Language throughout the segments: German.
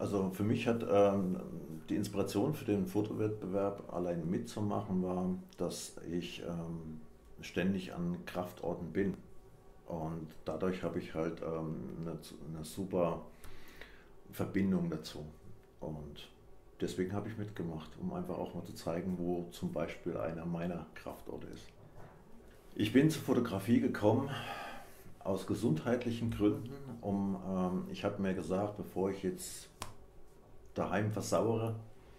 Also für mich hat die Inspiration für den Fotowettbewerb allein mitzumachen war, dass ich ständig an Kraftorten bin. Und dadurch habe ich halt eine super Verbindung dazu. Und deswegen habe ich mitgemacht, um einfach auch mal zu zeigen, wo zum Beispiel einer meiner Kraftorte ist. Ich bin zur Fotografie gekommen aus gesundheitlichen Gründen. Ich habe mir gesagt, bevor ich jetzt daheim versauere,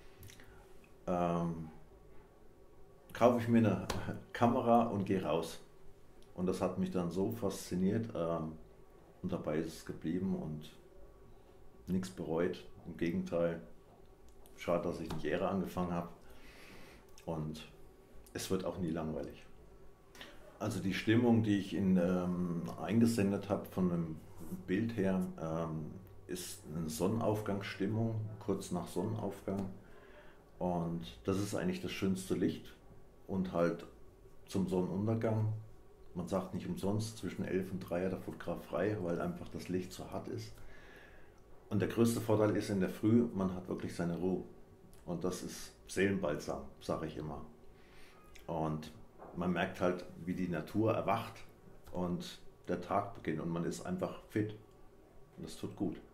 ähm, kaufe ich mir eine Kamera und gehe raus. Und das hat mich dann so fasziniert und dabei ist es geblieben und nichts bereut. Im Gegenteil, schade, dass ich nicht eher angefangen habe und es wird auch nie langweilig. Also die Stimmung, die ich eingesendet habe von dem Bild her, ist eine Sonnenaufgangsstimmung, kurz nach Sonnenaufgang. Und das ist eigentlich das schönste Licht. Und halt zum Sonnenuntergang. Man sagt nicht umsonst, zwischen 11 und 3 hat der Fotograf frei, weil einfach das Licht so hart ist. Und der größte Vorteil ist in der Früh, man hat wirklich seine Ruhe. Und das ist Seelenbalsam, sage ich immer. Und man merkt halt, wie die Natur erwacht und der Tag beginnt und man ist einfach fit. Und das tut gut.